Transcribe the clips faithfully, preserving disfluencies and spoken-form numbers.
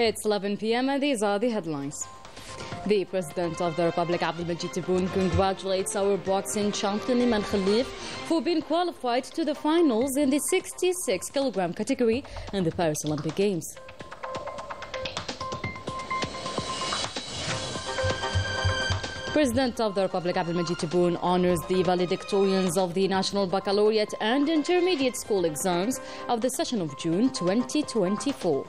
It's eleven p m and these are the headlines. The President of the Republic, Abdelmajid Tebboune, congratulates our boxing champion Iman Khalif for being qualified to the finals in the sixty-six kilogram category in the Paris Olympic Games. President of the Republic, Abdelmajid Tebboune, honors the valedictorians of the National Baccalaureate and Intermediate School exams of the session of June twenty twenty-four.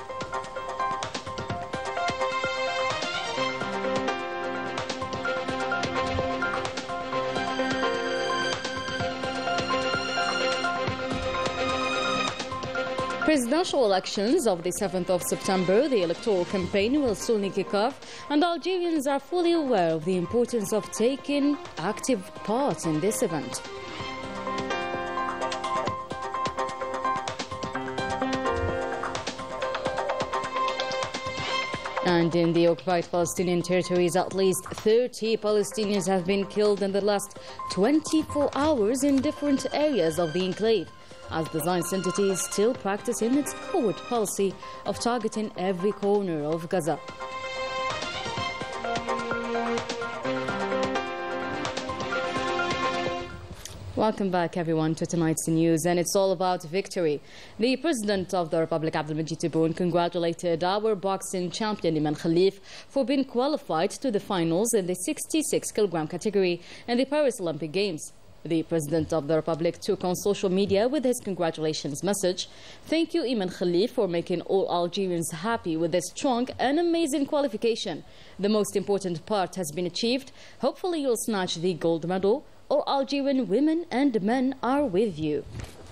Presidential elections of the seventh of September, the electoral campaign will soon kick off, and Algerians are fully aware of the importance of taking active part in this event. And in the occupied Palestinian territories, at least thirty Palestinians have been killed in the last twenty-four hours in different areas of the enclave, as the Zionist entity is still practicing its coward policy of targeting every corner of Gaza. Welcome back, everyone, to tonight's news, and it's all about victory. The President of the Republic, Abdelmajid Tebboune, congratulated our boxing champion Iman Khalif for being qualified to the finals in the sixty-six kilogram category in the Paris Olympic Games. The President of the Republic took on social media with his congratulations message. Thank you, Iman Khalif, for making all Algerians happy with this strong and amazing qualification. The most important part has been achieved. Hopefully you'll snatch the gold medal. All Algerian women and men are with you.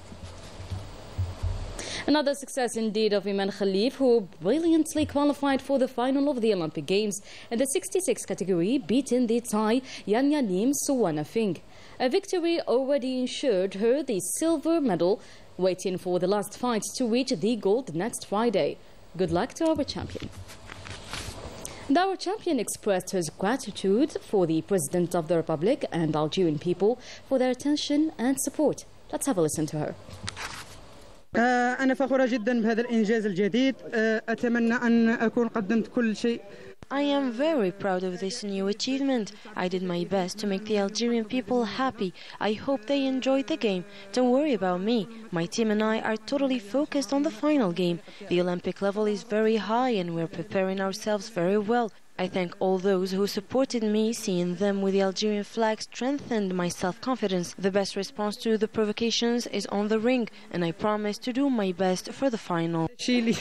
Another success indeed of Iman Khalif, who brilliantly qualified for the final of the Olympic Games in the sixty-six category, beating the Thai Yanyanim Suwanafing. A victory already ensured her the silver medal, waiting for the last fight to reach the gold next Friday. Good luck to our champion. And our champion expressed his gratitude for the President of the Republic and Algerian people for their attention and support. Let's have a listen to her. أنا فخورة جدا بهذا الإنجاز الجديد. أتمنى أن أكون قدمت كل شيء. I am very proud of this new achievement. I did my best to make the Algerian people happy. I hope they enjoyed the game. Don't worry about me. My team and I are totally focused on the final game. The Olympic level is very high and we're preparing ourselves very well. I thank all those who supported me. Seeing them with the Algerian flag strengthened my self-confidence. The best response to the provocations is on the ring, and I promise to do my best for the final.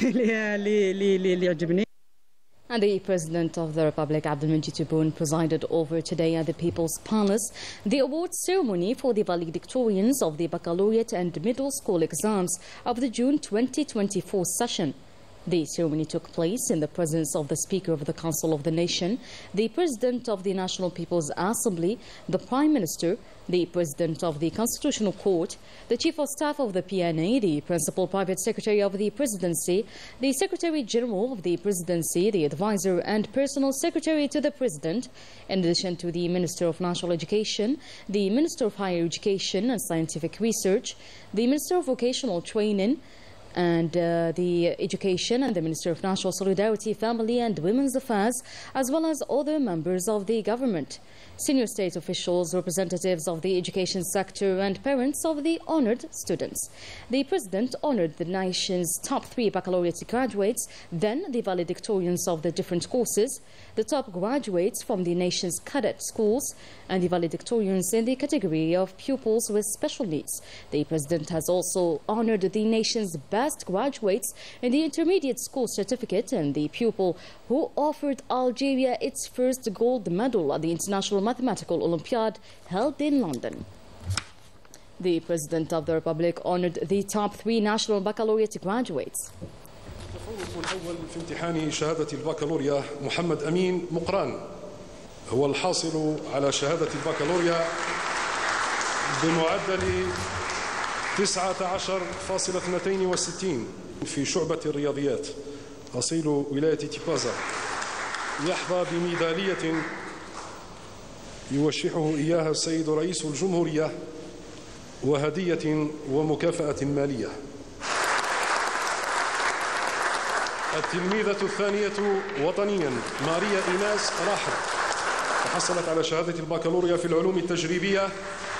And the President of the Republic, Abdelmajid Tebboune, presided over today at the People's Palace the awards ceremony for the valedictorians of the baccalaureate and middle school exams of the June twenty twenty-four session. The ceremony took place in the presence of the Speaker of the Council of the Nation, the President of the National People's Assembly, the Prime Minister, the President of the Constitutional Court, the Chief of Staff of the P N A, the Principal Private Secretary of the Presidency, the Secretary General of the Presidency, the Advisor and Personal Secretary to the President, in addition to the Minister of National Education, the Minister of Higher Education and Scientific Research, the Minister of Vocational Training, and uh, the Education, and the Minister of National Solidarity, Family and Women's Affairs, as well as other members of the government. Senior state officials, representatives of the education sector and parents of the honoured students. The President honoured the nation's top three baccalaureate graduates, then the valedictorians of the different courses, the top graduates from the nation's cadet schools, and the valedictorians in the category of pupils with special needs. The President has also honoured the nation's best graduates in the intermediate school certificate and the pupil who offered Algeria its first gold medal at the International Mathematical Olympiad held in London. The President of the Republic honoured the top three national baccalaureate graduates. التفوق الأول في امتحان شهادة البكالوريا محمد أمين مقران هو الحاصل على شهادة البكالوريا بمعدل تسعة عشر فاصلة اثنين وستين في شعبة الرياضيات أصيل ولاية تيبازا يحظى بميدالية يوشحه إياها السيد رئيس الجمهورية وهدية ومكافأة مالية. التلميذة الثانية وطنيا ماريا إيناس راحل، تحصلت على شهادة البكالوريا في العلوم التجريبية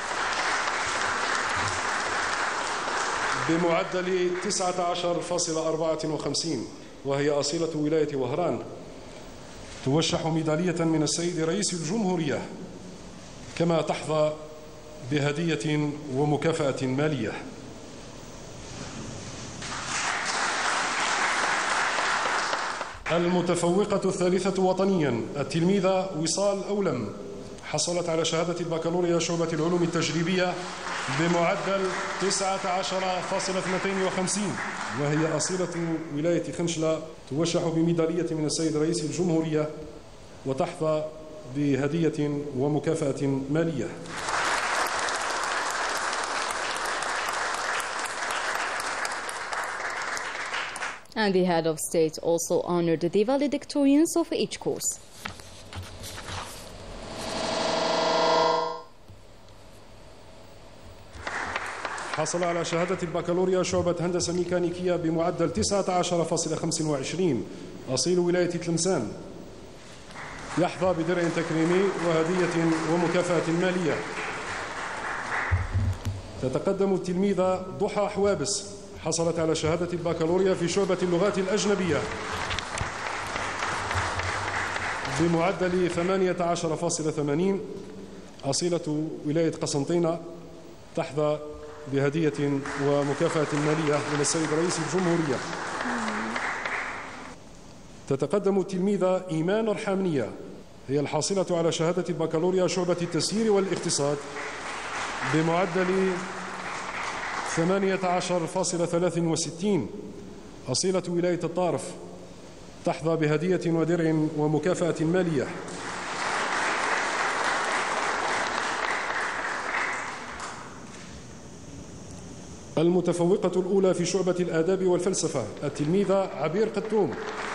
بمعدل تسعة عشر فاصلة أربعة وخمسين، وهي أصيلة ولاية وهران. توشح ميدالية من السيد رئيس الجمهورية، كما تحظى بهدية ومكافأة مالية. المتفوقة الثالثة وطنيا التلميذة وصال أولم، حصلت على شهادة البكالوريا شعبة العلوم التجريبية بمعدل تسعة عشر فاصلة اثنين وخمسين، وهي أصيلة ولاية خنشلة. توشح بميدالية من السيد رئيس الجمهورية وتحظى بهدية ومكافأة مالية. And the head of state also honored the valedictorians of each course. حصل على شهادة البكالوريا شعبة هندسة ميكانيكية بمعدل تسعة عشر فاصلة خمسة وعشرين، أصيل ولاية تلمسان. يحظى بدرع تكريمي وهدية ومكافأة مالية. تتقدم التلميذة ضحى حوابس، حصلت على شهادة البكالوريا في شعبة اللغات الأجنبية بمعدل ثمانية عشر فاصلة ثمانين، أصيلة ولاية قسنطينة. تحظى بهدية ومكافأة مالية من السيد رئيس الجمهورية. تتقدم التلميذة إيمان رحامنية، هي الحاصلة على شهادة البكالوريا شعبة التسيير والاقتصاد بمعدل ثمانية عشر فاصلة ثلاثة وستين، أصيلة ولاية الطارف. تحظى بهدية ودرع ومكافأة مالية. المتفوقة الأولى في شعبة الآداب والفلسفة التلميذة عبير قتوم،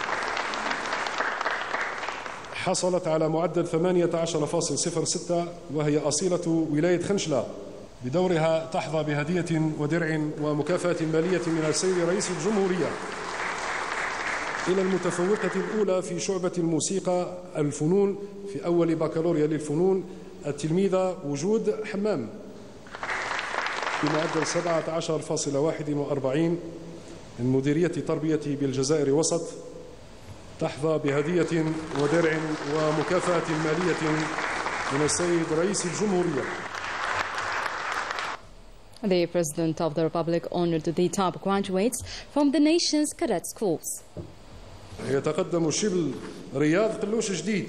حصلت على معدل ثمانية عشر فاصلة صفر ستة، وهي أصيلة ولاية خنشلة. بدورها تحظى بهدية ودرع ومكافأة مالية من السيد رئيس الجمهورية. إلى المتفوقة الأولى في شعبة الموسيقى الفنون في أول بكالوريا للفنون التلميذة وجود حمام بمعدل سبعة عشر فاصلة واحد وأربعين من مديرية تربية بالجزائر وسط. تحظى بهدية ودرع ومكافأة مالية من السيد رئيس الجمهورية. The President of the Republic honored the top graduates from the nation's cadet schools. يتقدم شبل رياض قلوش جديد،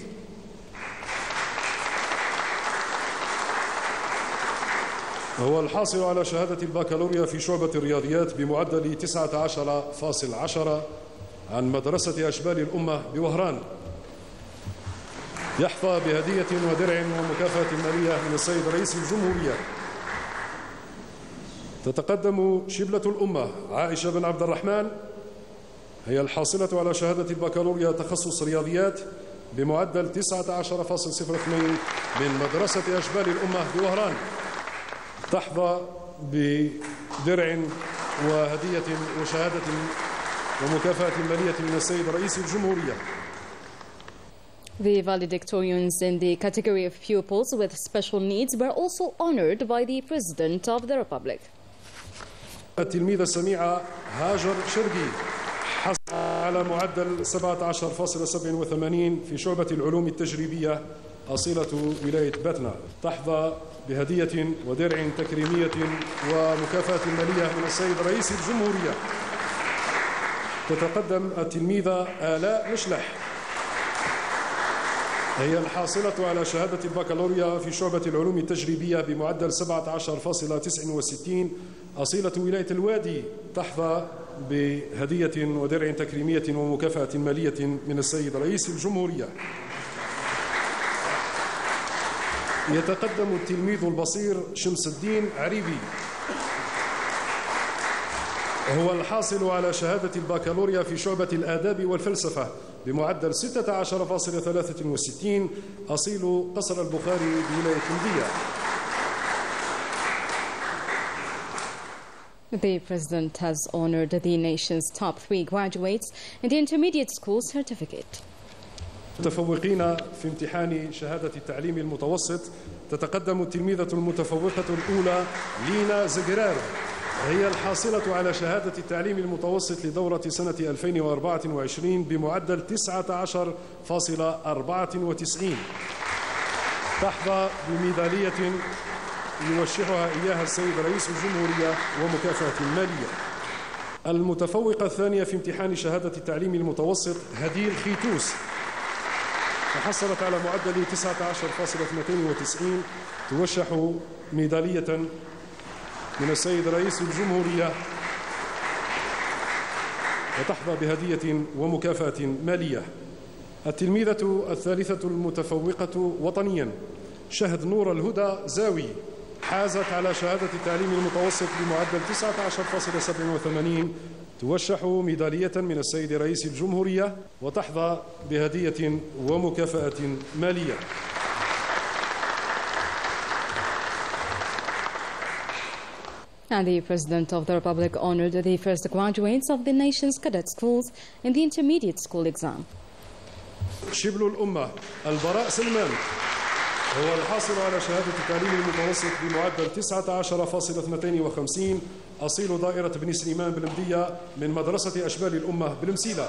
هو الحاصل على شهادة البكالوريا في شعبة الرياضيات بمعدل تسعة عشر فاصلة عشرة عن مدرسة أشبال الأمة بوهران. يحظى بهدية ودرع ومكافأة مالية من السيد رئيس الجمهورية. تتقدم شبلة الأمة عائشة بن عبد الرحمن، هي الحاصلة على شهادة البكالوريا تخصص رياضيات بمعدل تسعة عشر فاصلة صفر اثنين من مدرسة أشبال الأمة بوهران. تحظى بدرع وهدية وشهادة ومكافأة مالية من السيد رئيس الجمهورية. The valedictorians in the category of pupils with special needs were also honored by the President of the Republic. التلميذة السميعة هاجر شرقي، حصل على معدل سبعة عشر فاصلة سبعة وثمانين في شعبة العلوم التجريبية، أصيلة ولاية باتنا. تحظى بهدية ودرع تكريمية ومكافأة مالية من السيد رئيس الجمهورية. تتقدم التلميذة آلاء مشلح، هي الحاصلة على شهادة البكالوريا في شعبة العلوم التجريبية بمعدل سبعة عشر فاصلة تسعة وستين، أصيلة ولاية الوادي. تحظى بهدية ودرع تكريمية ومكافأة مالية من السيد رئيس الجمهورية. يتقدم التلميذ البصير شمس الدين عريبي، هو الحاصل على شهادة البكالوريا في شعبة الآداب والفلسفة بمعدل ستة عشر فاصلة ثلاثة وستين، أصيل قصر البخاري بولاية مدية. The President has honored the nation's top three graduates in the intermediate school certificate. متفوقين في امتحان شهادة التعليم المتوسط تتقدم التلميذة المتفوقة الأولى لينا زجرار، هي الحاصلة على شهادة التعليم المتوسط لدورة سنة ألفين وأربعة وعشرين بمعدل تسعة عشر فاصلة أربعة وتسعين. تحظى بميدالية يوشحها إياها السيد رئيس الجمهورية ومكافأة مالية. المتفوقة الثانية في امتحان شهادة التعليم المتوسط هديل خيتوس، تحصلت على معدل تسعة عشر فاصلة اثنين وتسعين، توشح ميدالية من السيد رئيس الجمهورية وتحظى بهدية ومكافأة مالية. التلميذة الثالثة المتفوقة وطنيا شهد نور الهدى زاوي، حازت على شهادة التعليم المتوسط بمعدل تسعة عشر فاصلة سبعة وثمانين، توشح ميدالية من السيد رئيس الجمهورية وتحظى بهدية ومكافأة مالية. And the President of the Republic honored the first graduates of the nation's cadet schools in the intermediate school exam. شبل الأمة البراء سلمان هو الحاصل على شهادة التعليم المتوسط بمعدل تسعة عشر فاصلة اثنين وخمسين، أصيل دائرة بني سليمان بالمدية من مدرسة أشبال الأمة بالمسيلة.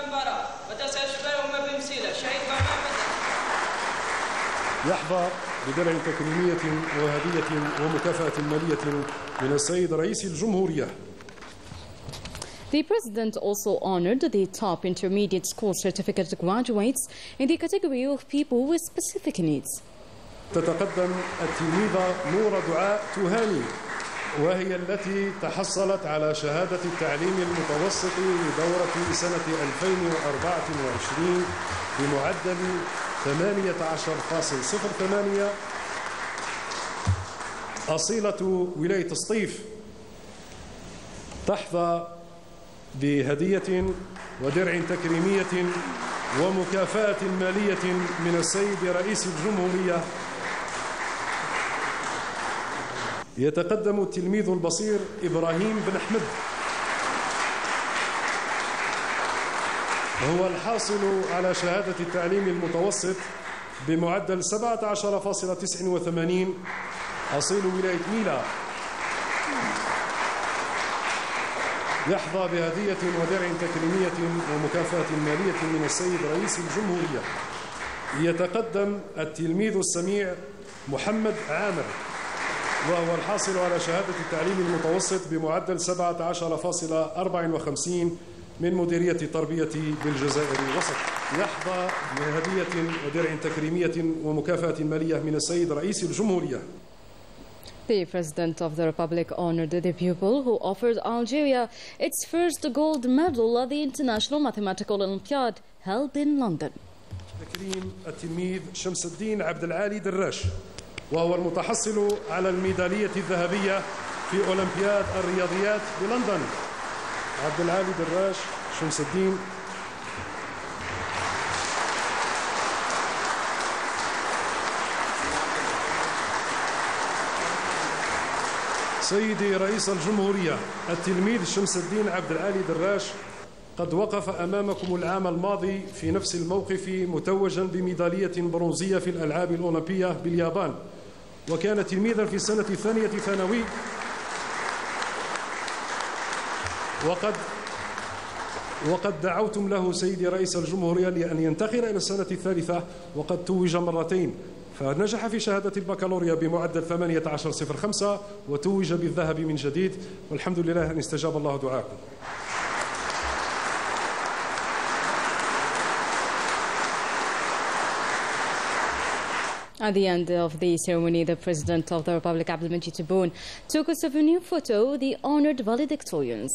يحظى بدرع تكريمية وهدية ومكافأة مالية من السيد رئيس الجمهورية. The President also honored the top intermediate school certificate graduates in the category of people with specific needs. تتقدم التلميذة نور دعاء تهاني، وهي التي تحصلت على شهادة التعليم المتوسط لدورة سنة ألفين وأربعة وعشرين بمعدل ثمانية عشر فاصلة صفر ثمانية، أصيلة ولاية سطيف. تحظى بهدية ودرع تكريمية ومكافأة مالية من السيد رئيس الجمهورية. يتقدم التلميذ البصير إبراهيم بن أحمد، هو الحاصل على شهادة التعليم المتوسط بمعدل سبعة عشر فاصلة تسعة وثمانين، أصيل ولاية ميلا. يحظى بهدية ودرع تكريمية ومكافأة مالية من السيد رئيس الجمهورية. يتقدم التلميذ السميع محمد عامر، وهو الحاصل على شهادة التعليم المتوسط بمعدل سبعة عشر فاصلة أربعة وخمسين من مديرية التربية بالجزائر الوسط. يحظى بهدية ودرع تكريمية ومكافأة مالية من السيد رئيس الجمهورية. The President of the Republic honored the pupil who offered Algeria its first gold medal at the International Mathematical Olympiad held in London. تكريم التلميذ شمس الدين عبد العالي دراش، وهو المتحصل على الميدالية الذهبية في أولمبياد الرياضيات بلندن. عبد العالي دراش شمس الدين. سيدي رئيس الجمهورية، التلميذ شمس الدين عبد العالي دراش قد وقف أمامكم العام الماضي في نفس الموقف متوجا بميدالية برونزية في الألعاب الأولمبية باليابان، وكان تلميذا في السنة الثانية ثانوي، وقد وقد دعوتم له سيدي رئيس الجمهورية لأن ينتقل إلى السنة الثالثة، وقد توج مرتين، فنجح في شهادة البكالوريا بمعدل ثمانية عشر صفر خمسة وتوج بالذهب من جديد، والحمد لله أن استجاب الله دعاءكم. At the end of the ceremony, the President of the Republic, Abdelmajid Tebboune, took a souvenir photo with the honored valedictorians.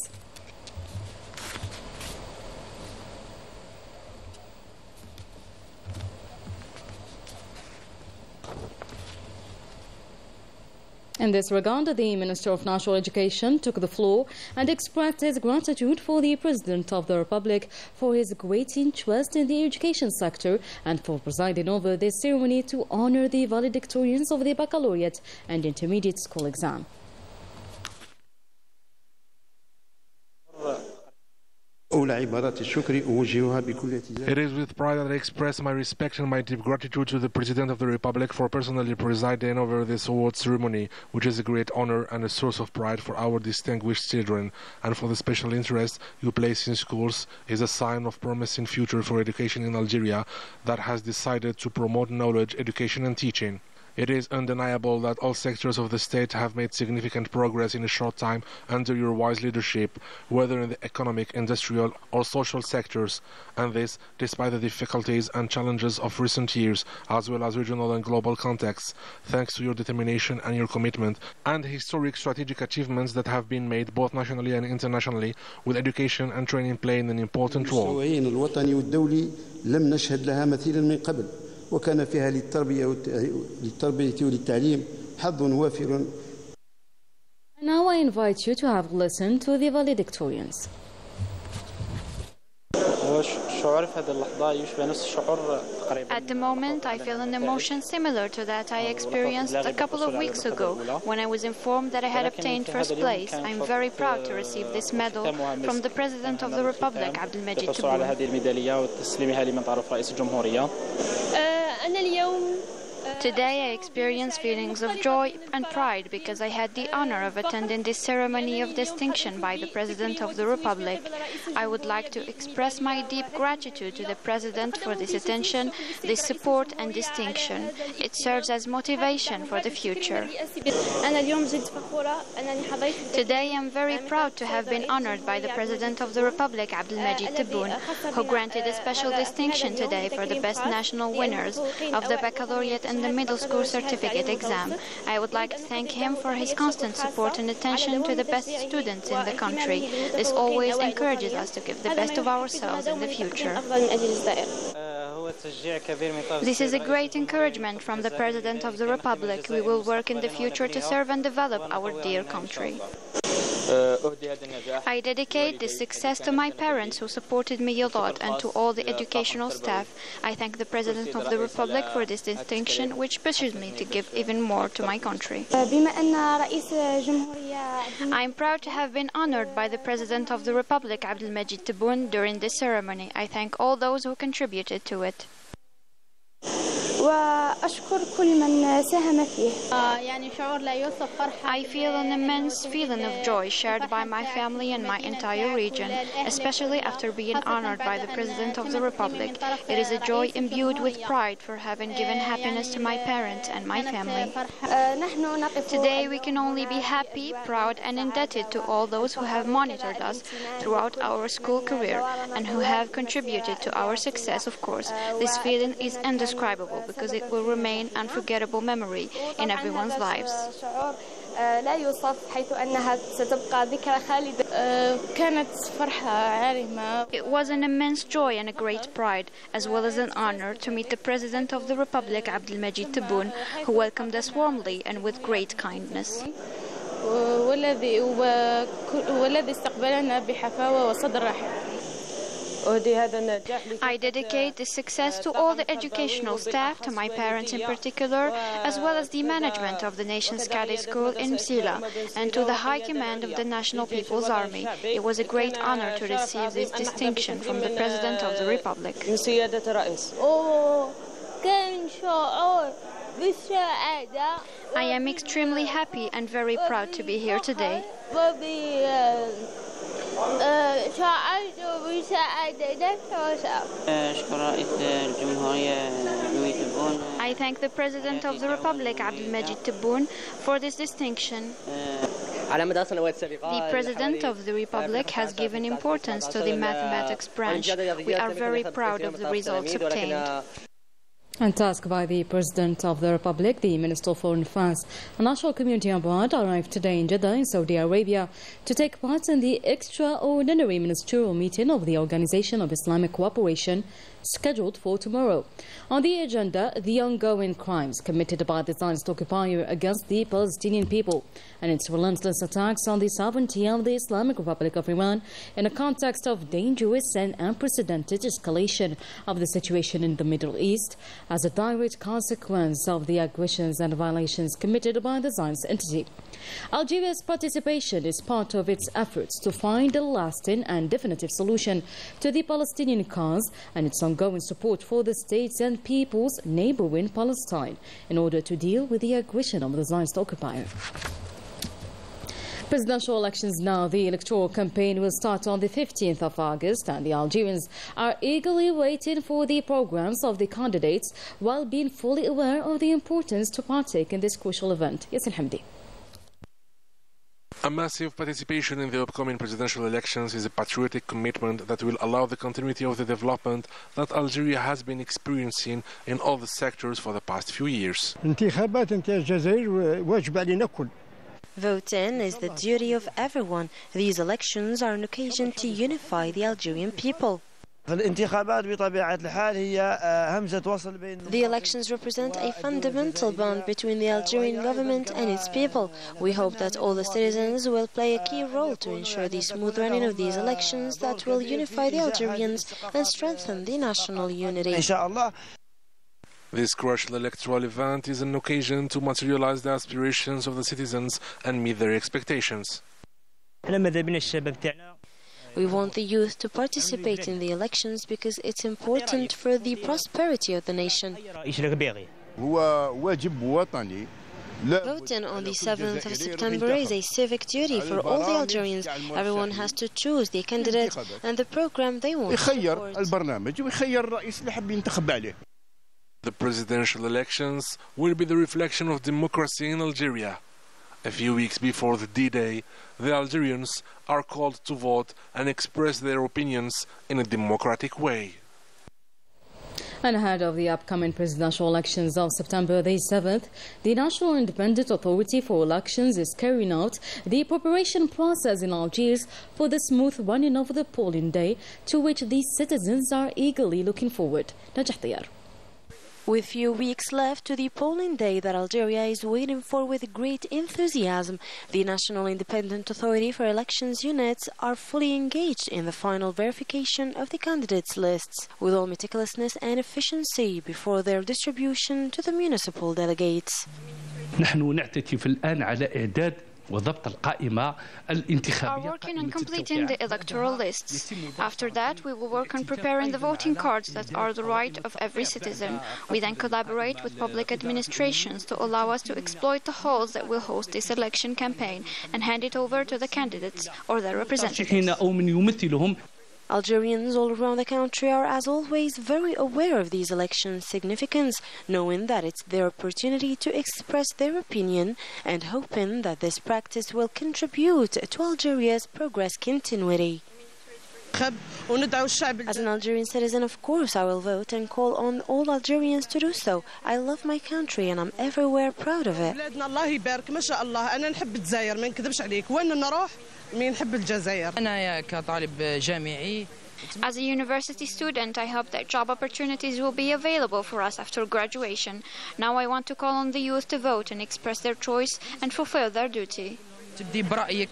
In this regard, the Minister of National Education took the floor and expressed his gratitude for the President of the Republic for his great interest in the education sector and for presiding over this ceremony to honor the valedictorians of the baccalaureate and intermediate school exam. is with pride that I express my respect and my deep gratitude to the President of the Republic for personally presiding over this award ceremony, which is a great honor and a source of pride for our distinguished children, and for the special interest you place in schools is a sign of promising future for education in Algeria that has decided to promote knowledge, education and teaching. It is undeniable that all sectors of the state have made significant progress in a short time under your wise leadership, whether in the economic, industrial or social sectors, and this despite the difficulties and challenges of recent years, as well as regional and global contexts, thanks to your determination and your commitment, and historic strategic achievements that have been made both nationally and internationally, with education and training playing an important role. وكان فيها للتربية للتربية والتعليم حظ وافر. Now I invite you to have listened to the valedictorians. At the moment, I feel an emotion similar to that I experienced a couple of weeks ago when I was informed that I had obtained first place. I am very proud to receive this medal from the President of the Republic, Abdelmejid Tebboune. Today I experience feelings of joy and pride because I had the honor of attending this ceremony of distinction by the President of the Republic. I would like to express my deep gratitude to the President for this attention, this support and distinction. It serves as motivation for the future. Today I am very proud to have been honored by the President of the Republic, Abdelmejid Tebboune, who granted a special distinction today for the best national winners of the baccalaureate and the middle school certificate exam. I would like to thank him for his constant support and attention to the best students in the country. This always encourages us to give the best of ourselves in the future. This is a great encouragement from the President of the Republic. We will work in the future to serve and develop our dear country. I dedicate this success to my parents who supported me a lot and to all the educational staff. I thank the President of the Republic for this distinction, which pushes me to give even more to my country. I am proud to have been honored by the President of the Republic, Abdelmejid Tebboune, during this ceremony. I thank all those who contributed to it. I feel an immense feeling of joy shared by my family and my entire region, especially after being honored by the President of the Republic. It is a joy imbued with pride for having given happiness to my parents and my family. Today we can only be happy, proud and indebted to all those who have monitored us throughout our school career and who have contributed to our success, of course. This feeling is indescribable because it will remain an unforgettable memory in everyone's lives. It was an immense joy and a great pride, as well as an honor, to meet the President of the Republic, Abdelmejid Tebboune, who welcomed us warmly and with great kindness. I dedicate this success to all the educational staff, to my parents in particular, as well as the management of the nation's cadet school in Msila, and to the High Command of the National People's Army. It was a great honor to receive this distinction from the President of the Republic. I am extremely happy and very proud to be here today. I thank the President of the Republic, Abdelmejid Tebboune, for this distinction. The President of the Republic has given importance to the mathematics branch. We are very proud of the results obtained. And tasked by the President of the Republic, the Minister of Foreign Affairs and National Community Abroad arrived today in Jeddah in Saudi Arabia to take part in the extraordinary ministerial meeting of the Organization of Islamic Cooperation scheduled for tomorrow. On the agenda, the ongoing crimes committed by the Zionist occupier against the Palestinian people and its relentless attacks on the sovereignty of the Islamic Republic of Iran in a context of dangerous and unprecedented escalation of the situation in the Middle East as a direct consequence of the aggressions and violations committed by the Zionist entity. Algeria's participation is part of its efforts to find a lasting and definitive solution to the Palestinian cause and its ongoing support for the states and peoples neighboring Palestine in order to deal with the aggression of the Zionist occupier. Presidential elections now. The electoral campaign will start on the fifteenth of August, and the Algerians are eagerly waiting for the programs of the candidates while being fully aware of the importance to partake in this crucial event. Yasin Hamdi. A massive participation in the upcoming presidential elections is a patriotic commitment that will allow the continuity of the development that Algeria has been experiencing in all the sectors for the past few years. Voting is the duty of everyone. These elections are an occasion to unify the Algerian people. The elections represent a fundamental bond between the Algerian government and its people. We hope that all the citizens will play a key role to ensure the smooth running of these elections that will unify the Algerians and strengthen the national unity. This crucial electoral event is an occasion to materialize the aspirations of the citizens and meet their expectations. We want the youth to participate in the elections because it's important for the prosperity of the nation. Voting on the seventh of September is a civic duty for all the Algerians. Everyone has to choose the candidate and the program they want to support. The presidential elections will be the reflection of democracy in Algeria. A few weeks before the D-Day, the Algerians are called to vote and express their opinions in a democratic way. And ahead of the upcoming presidential elections of September the seventh, the National Independent Authority for Elections is carrying out the preparation process in Algiers for the smooth running of the polling day, to which the citizens are eagerly looking forward. Najah Tayar. With few weeks left to the polling day that Algeria is waiting for with great enthusiasm, the National Independent Authority for Elections units are fully engaged in the final verification of the candidates' lists, with all meticulousness and efficiency before their distribution to the municipal delegates. نحن نعتكف الآن على إعداد وضبط القائمة الانتخابية. Are working on completing the electoral lists. After that, we will work on preparing the voting cards that are the right of every citizen. We then collaborate with public administrations to allow us to exploit the halls that will host this election campaign and hand it over to the candidates or their representatives. Algerians all around the country are, as always, very aware of these elections' significance, knowing that it's their opportunity to express their opinion and hoping that this practice will contribute to Algeria's progress continuity. As an Algerian citizen, of course, I will vote and call on all Algerians to do so. I love my country and I'm everywhere proud of it. As a university student, I hope that job opportunities will be available for us after graduation. Now I want to call on the youth to vote and express their choice and fulfill their duty. We came here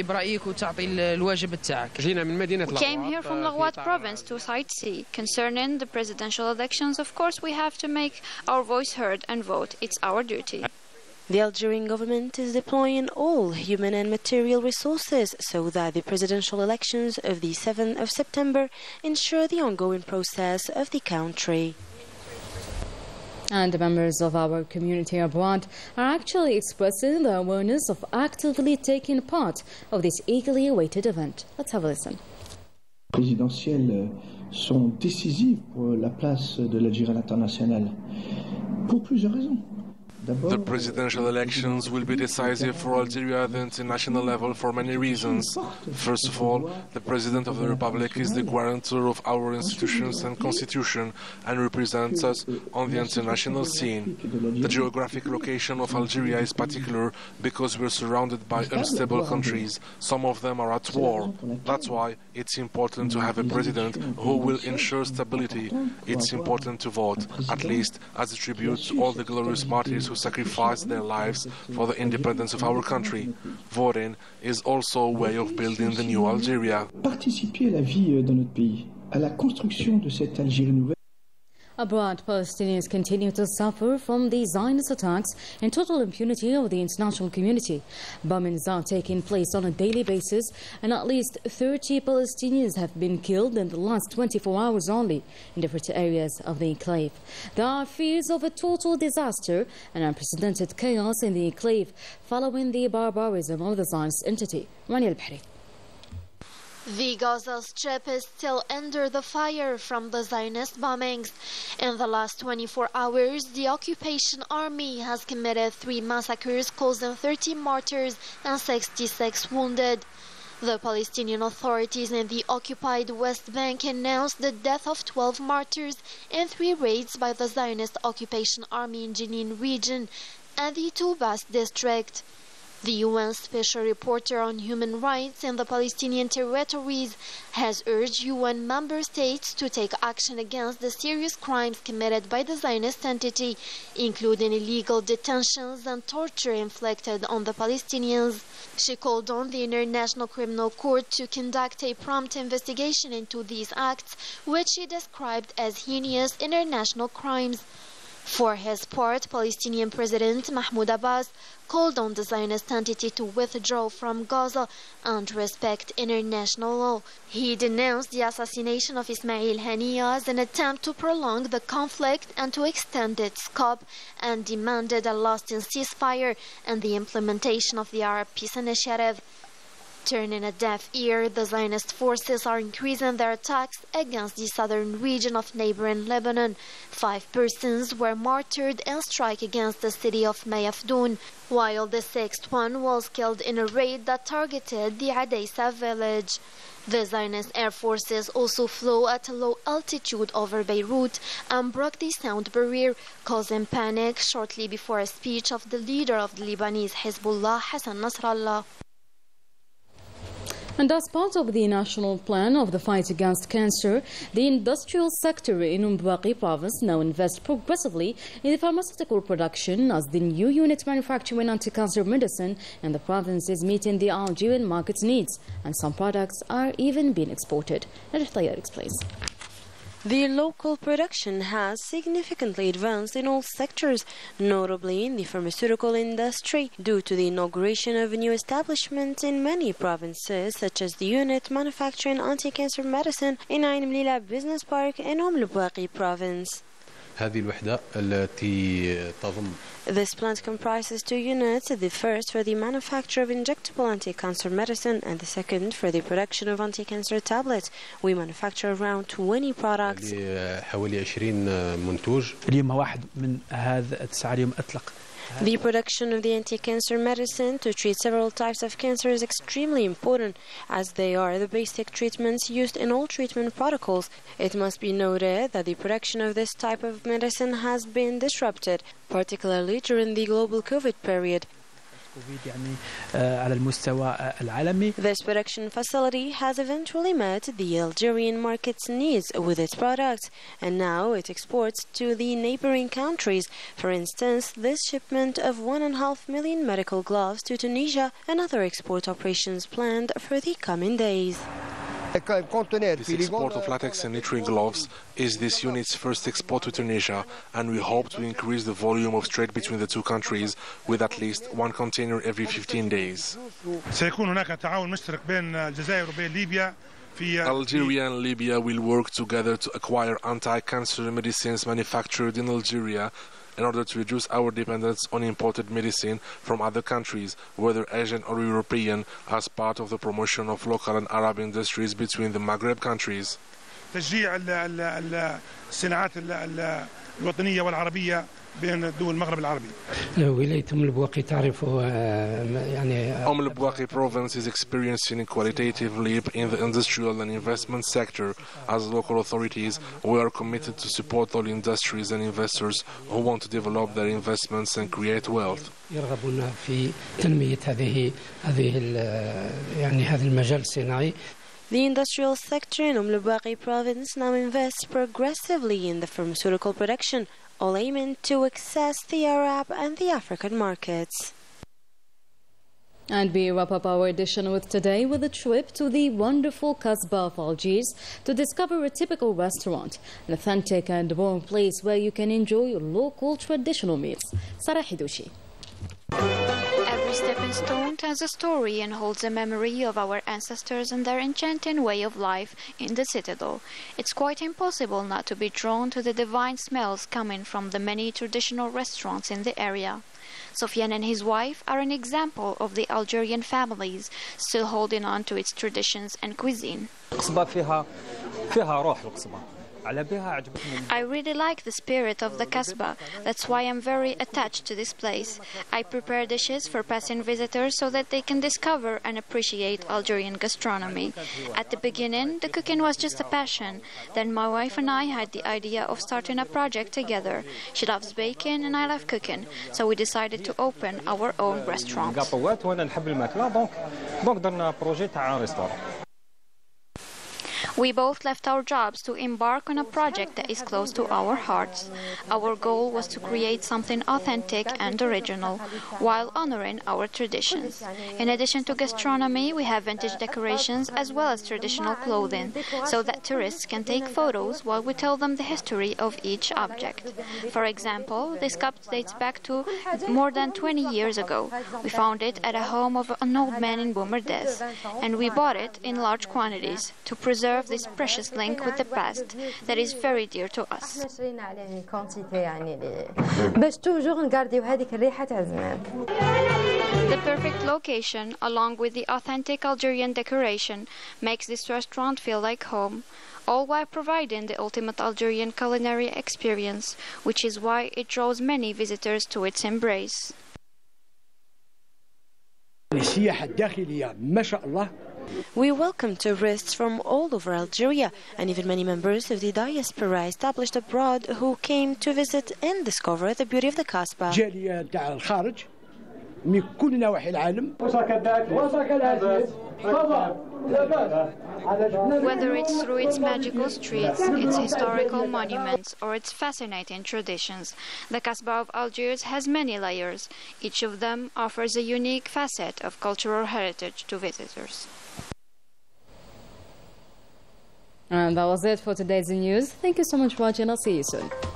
from Laghouat province to sightsee. Concerning the presidential elections, of course, we have to make our voice heard and vote. It's our duty. The Algerian government is deploying all human and material resources so that the presidential elections of the seventh of September ensure the ongoing process of the country. And members of our community abroad are actually expressing their awareness of actively taking part of this eagerly awaited event. Let's have a listen. Présidentielles sont décisives pour la place de l'Algérie à l'international pour plusieurs raisons. The presidential elections will be decisive for Algeria at the international level for many reasons. First of all, the President of the Republic is the guarantor of our institutions and constitution and represents us on the international scene. The geographic location of Algeria is particular because we're surrounded by unstable countries. Some of them are at war. That's why it's important to have a president who will ensure stability. It's important to vote, at least as a tribute to all the glorious martyrs who sacrificed their lives for the independence of our country. Voting is also a way of building the new Algeria. Participer à la vie dans notre pays, à la construction de cette Algérie nouvelle. Abroad, Palestinians continue to suffer from the Zionist attacks and total impunity of the international community. Bombings are taking place on a daily basis, and at least thirty Palestinians have been killed in the last twenty-four hours only in different areas of the enclave. There are fears of a total disaster and unprecedented chaos in the enclave following the barbarism of the Zionist entity. Rania Al-Bahri. The Gaza Strip is still under the fire from the Zionist bombings. In the last twenty-four hours, the occupation army has committed three massacres, causing thirty martyrs and sixty-six wounded. The Palestinian authorities in the occupied West Bank announced the death of twelve martyrs in three raids by the Zionist occupation army in Jenin region and the Tubas district. The U N Special Reporter on Human Rights in the Palestinian territories has urged U N member states to take action against the serious crimes committed by the Zionist entity, including illegal detentions and torture inflicted on the Palestinians. She called on the International Criminal Court to conduct a prompt investigation into these acts, which she described as heinous international crimes. For his part, Palestinian President Mahmoud Abbas called on the Zionist entity to withdraw from Gaza and respect international law. He denounced the assassination of Ismail Haniyeh as an attempt to prolong the conflict and to extend its scope, and demanded a lasting ceasefire and the implementation of the Arab Peace Initiative. Turning a deaf ear, the Zionist forces are increasing their attacks against the southern region of neighboring Lebanon. Five persons were martyred in a strike against the city of Mayafdoun, while the sixth one was killed in a raid that targeted the Adaysa village. The Zionist air forces also flew at a low altitude over Beirut and broke the sound barrier, causing panic shortly before a speech of the leader of the Lebanese Hezbollah, Hassan Nasrallah. And as part of the national plan of the fight against cancer, the industrial sector in Umm Baqi province now invests progressively in the pharmaceutical production, as the new unit manufacturing anti-cancer medicine in the province is meeting the Algerian market's needs, and some products are even being exported. Najah Tayyar explains. The local production has significantly advanced in all sectors, notably in the pharmaceutical industry, due to the inauguration of new establishments in many provinces, such as the unit manufacturing anti-cancer medicine in Ain Mlila Business Park in Umm Baqi province. هذه الوحدة التي تضم This plant comprises two units, the first for the manufacture of injectable anti-cancer medicine and the second for the production of anti-cancer tablets. We manufacture around twenty products. حوالي عشرين منتوج. اليوم واحد من هذا التسعة اليوم أطلق. The production of the anti-cancer medicine to treat several types of cancer is extremely important, as they are the basic treatments used in all treatment protocols. It must be noted that the production of this type of medicine has been disrupted, particularly during the global COVID period. This production facility has eventually met the Algerian market's needs with its products, and now it exports to the neighboring countries. For instance, this shipment of one and a half million medical gloves to Tunisia and other export operations planned for the coming days. This export of latex and nitrate gloves is this unit's first export to Tunisia, and we hope to increase the volume of trade between the two countries with at least one container every fifteen days. Algeria and Libya will work together to acquire anti-cancer medicines manufactured in Algeria in order to reduce our dependence on imported medicine from other countries, whether Asian or European, as part of the promotion of local and Arab industries between the Maghreb countries. بين دول المغرب العربي. ولاية أم البواقي تعرف يعني Umm Baqi province is experiencing a qualitative leap in the industrial and investment sector. As local authorities, we are committed to support all industries and investors who want to develop their investments and create wealth. يرغبون في تنمية هذه هذه يعني هذا المجال الصناعي. The industrial sector in Umm Baqi province now invests progressively in the pharmaceutical production, all aiming to access the Arab and the African markets. And we wrap up our edition with today with a trip to the wonderful Kasbah of Algiers to discover a typical restaurant, an authentic and warm place where you can enjoy your local traditional meals. Sarah Hidushi. Every stepping stone tells a story and holds a memory of our ancestors and their enchanting way of life in the citadel. It's quite impossible not to be drawn to the divine smells coming from the many traditional restaurants in the area. Sofiane and his wife are an example of the Algerian families still holding on to its traditions and cuisine. I really like the spirit of the Kasbah. That's why I'm very attached to this place. I prepare dishes for passing visitors so that they can discover and appreciate Algerian gastronomy. At the beginning, the cooking was just a passion. Then my wife and I had the idea of starting a project together. She loves baking and I love cooking, so we decided to open our own restaurant. We both left our jobs to embark on a project that is close to our hearts. Our goal was to create something authentic and original while honoring our traditions. In addition to gastronomy, we have vintage decorations as well as traditional clothing so that tourists can take photos while we tell them the history of each object. For example, this cup dates back to more than twenty years ago. We found it at a home of an old man in Boumerdès, and we bought it in large quantities to preserve this precious link with the past that is very dear to us. The perfect location, along with the authentic Algerian decoration, makes this restaurant feel like home, all while providing the ultimate Algerian culinary experience, which is why it draws many visitors to its embrace. We welcome tourists from all over Algeria and even many members of the diaspora established abroad who came to visit and discover the beauty of the Kasbah. Whether it's through its magical streets, its historical monuments, or its fascinating traditions, the Kasbah of Algiers has many layers. Each of them offers a unique facet of cultural heritage to visitors. And that was it for today's news. Thank you so much for watching. I'll see you soon.